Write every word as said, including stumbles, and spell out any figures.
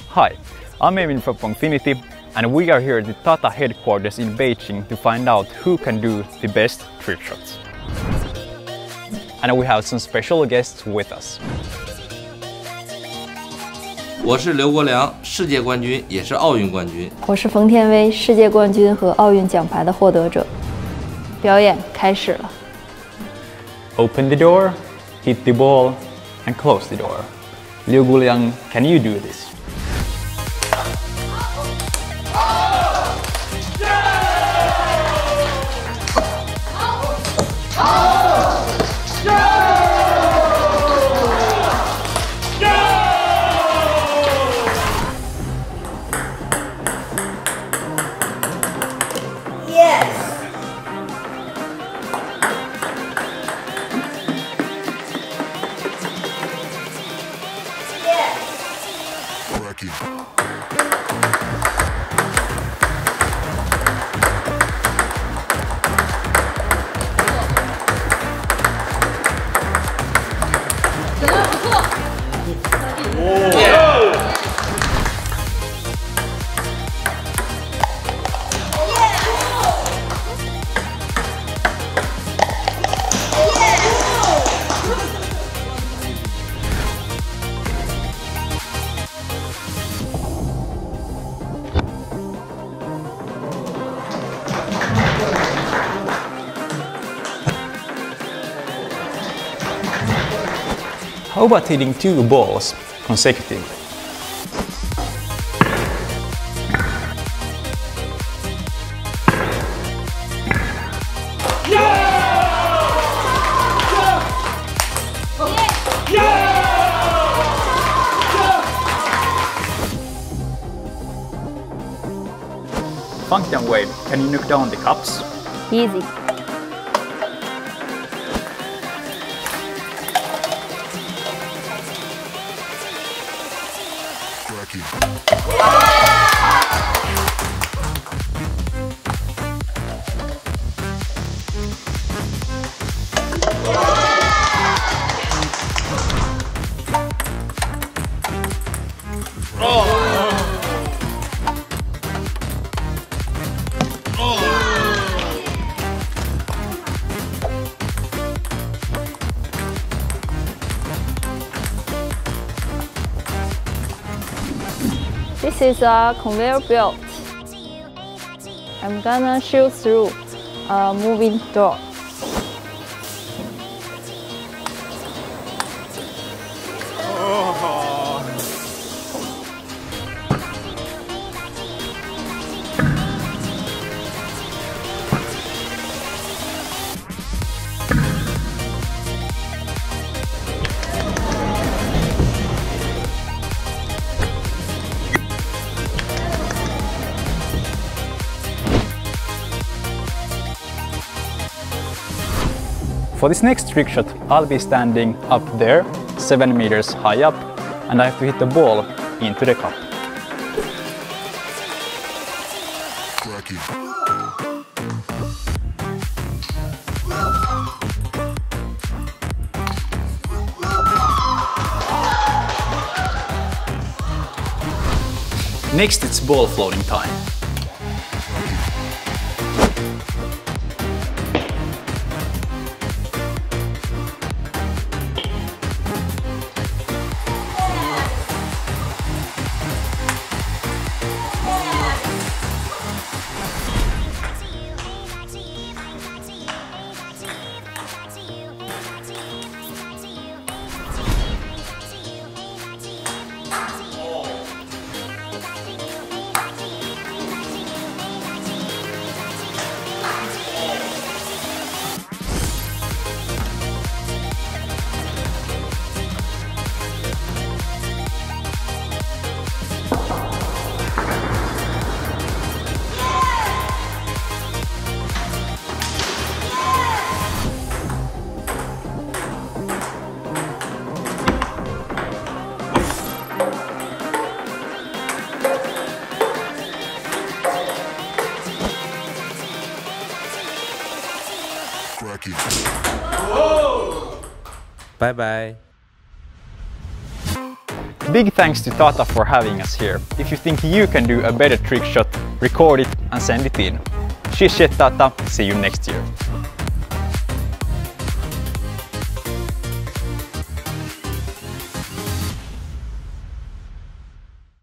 Hi, I'm Emin from Pongfinity, and we are here at the TATA headquarters in Beijing to find out who can do the best trick shots. And we have some special guests with us. 我是刘国梁，世界冠军，也是奥运冠军。 我是冯天薇，世界冠军和奥运奖牌的获得者。表演开始了。 Open the door, hit the ball, and close the door. Liu Guoliang, can you do this? How about hitting two balls consecutively? Feng Tianwei, can you knock down the cups? Easy. This is a conveyor belt. I'm gonna shoot through a moving door. For this next trick shot, I'll be standing up there, seven meters high up, and I have to hit the ball into the cup. Next, it's ball floating time. Bye bye. Big thanks to TATA for having us here. If you think you can do a better trick shot, record it and send it in. Cheers, TATA. See you next year.